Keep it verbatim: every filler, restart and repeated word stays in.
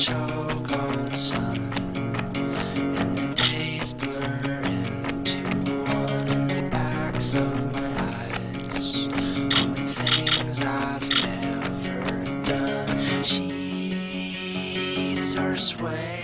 choke on sun, and the days blur into one in the backs of my eyes, on the things I've never done. Sheets are swaying.